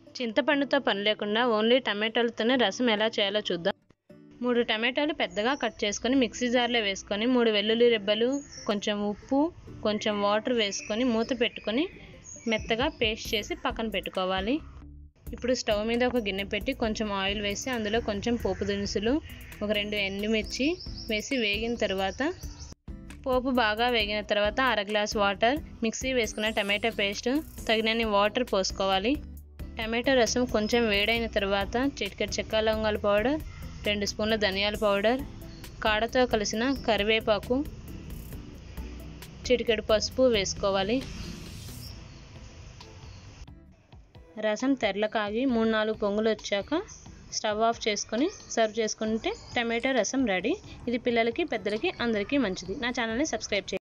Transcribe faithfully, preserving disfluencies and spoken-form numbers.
చింతపండుతో పని లేకుండా ఓన్లీ టమాటాలతోనే రసం ఎలా చేయాలో చూద్దాం. మూడు టమాటాలు పెద్దగా కట్ చేసుకొని మిక్సీ జార్లో వేసుకొని మూడు వెల్లుల్లి రెబ్బలు, కొంచెం ఉప్పు, కొంచెం వాటర్ వేసుకొని మూత పెట్టుకొని మెత్తగా పేస్ట్ చేసి పక్కన పెట్టుకోవాలి. ఇప్పుడు స్టవ్ మీద ఒక గిన్నె పెట్టి కొంచెం ఆయిల్ వేసి అందులో కొంచెం పోపు దినుసులు, ఒక రెండు ఎండుమిర్చి వేసి వేగిన తర్వాత పోపు బాగా వేగిన తర్వాత అర గ్లాస్ వాటర్, మిక్సీ వేసుకున్న టమాటా పేస్ట్, తగినన్ని వాటర్ పోసుకోవాలి. టమాటో రసం కొంచెం వేడైన తర్వాత చిటికెడు చెక్క లవంగాల పౌడర్, రెండు స్పూన్ల ధనియాల పౌడర్, కాడతో కలిసిన కరివేపాకు, చిటికెడు పసుపు వేసుకోవాలి. రసం తెరలకాగి మూడు నాలుగు పొంగులు వచ్చాక స్టవ్ ఆఫ్ చేసుకొని సర్వ్ చేసుకుంటే టమాటో రసం రెడీ. ఇది పిల్లలకి పెద్దలకి అందరికీ మంచిది. నా ఛానల్ని సబ్స్క్రైబ్ చేయండి.